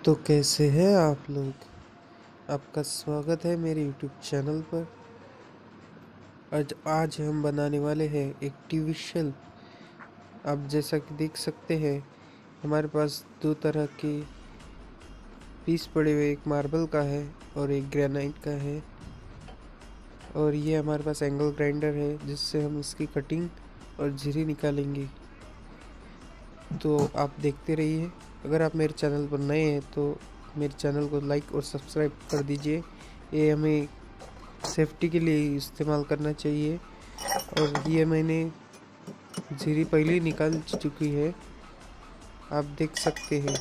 तो कैसे हैं आप लोग। आपका स्वागत है मेरे यूट्यूब चैनल पर। आज हम बनाने वाले हैं एक टीवी शेल्फ। आप जैसा कि देख सकते हैं हमारे पास दो तरह के पीस पड़े हुए, एक मार्बल का है और एक ग्रेनाइट का है। और ये हमारे पास एंगल ग्राइंडर है जिससे हम इसकी कटिंग और झिरी निकालेंगे। तो आप देखते रहिए। अगर आप मेरे चैनल पर नए हैं तो मेरे चैनल को लाइक और सब्सक्राइब कर दीजिए। ये हमें सेफ्टी के लिए इस्तेमाल करना चाहिए। और ये मैंने झिरी पहले ही निकाल चुकी है, आप देख सकते हैं।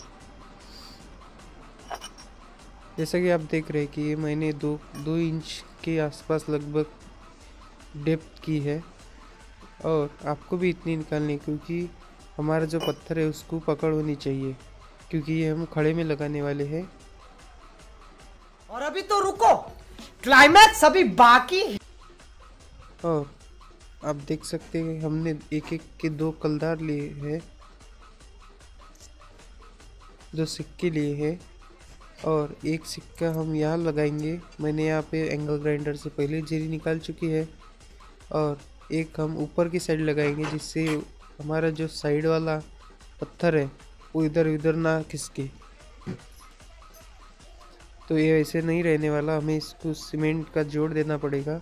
जैसा कि आप देख रहे हैं कि ये मैंने दो इंच के आसपास लगभग डेप्थ की है। और आपको भी इतनी निकालनी है क्योंकि हमारा जो पत्थर है उसको पकड़ होनी चाहिए, क्योंकि ये हम खड़े में लगाने वाले हैं। और अभी तो रुको, क्लाइमैक्स अभी बाकी है। और आप देख सकते हैं हमने एक एक के दो कलदार लिए हैं, दो सिक्के लिए हैं। और एक सिक्का हम यहाँ लगाएंगे। मैंने यहाँ पे एंगल ग्राइंडर से पहले झिरी निकाल चुकी है। और एक हम ऊपर की साइड लगाएंगे जिससे हमारा जो साइड वाला पत्थर है वो इधर उधर ना खिसके। तो ये ऐसे नहीं रहने वाला, हमें इसको सीमेंट का जोड़ देना पड़ेगा।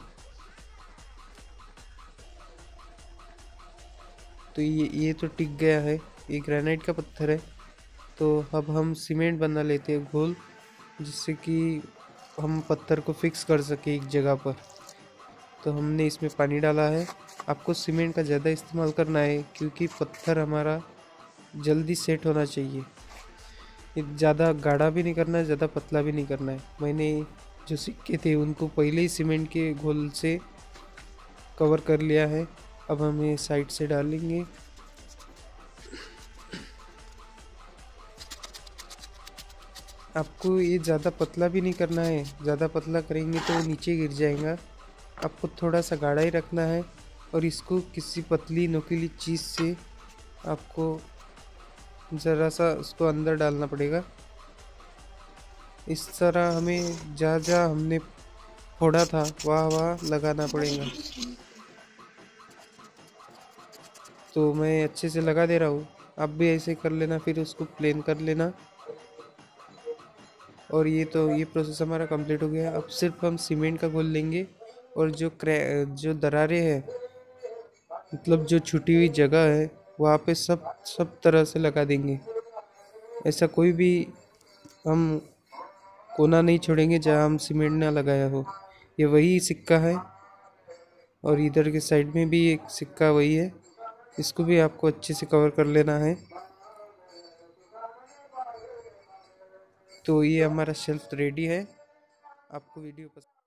तो ये तो टिक गया है, ये ग्रेनाइट का पत्थर है। तो अब हम सीमेंट बना लेते हैं घोल, जिससे कि हम पत्थर को फिक्स कर सके एक जगह पर। तो हमने इसमें पानी डाला है। आपको सीमेंट का ज़्यादा इस्तेमाल करना है क्योंकि पत्थर हमारा जल्दी सेट होना चाहिए। ये ज़्यादा गाढ़ा भी नहीं करना है, ज़्यादा पतला भी नहीं करना है। मैंने जो सिक्के थे उनको पहले ही सीमेंट के घोल से कवर कर लिया है। अब हम ये साइड से डालेंगे। आपको ये ज़्यादा पतला भी नहीं करना है, ज़्यादा पतला करेंगे तो नीचे गिर जाएगा। आपको थोड़ा सा गाढ़ा ही रखना है। और इसको किसी पतली नुकीली चीज़ से आपको ज़रा सा उसको अंदर डालना पड़ेगा। इस तरह हमें जहाँ जहाँ हमने फोड़ा था वहाँ वहाँ लगाना पड़ेगा। तो मैं अच्छे से लगा दे रहा हूँ, आप भी ऐसे कर लेना, फिर उसको प्लेन कर लेना। और ये प्रोसेस हमारा कंप्लीट हो गया। अब सिर्फ हम सीमेंट का घोल लेंगे और जो दरारें हैं, मतलब जो छुटी हुई जगह है वहाँ पे सब तरह से लगा देंगे। ऐसा कोई भी हम कोना नहीं छोड़ेंगे जहाँ हम सीमेंट ना लगाया हो। ये वही सिक्का है और इधर के साइड में भी एक सिक्का वही है। इसको भी आपको अच्छे से कवर कर लेना है। तो ये हमारा शेल्फ रेडी है। आपको वीडियो पसंद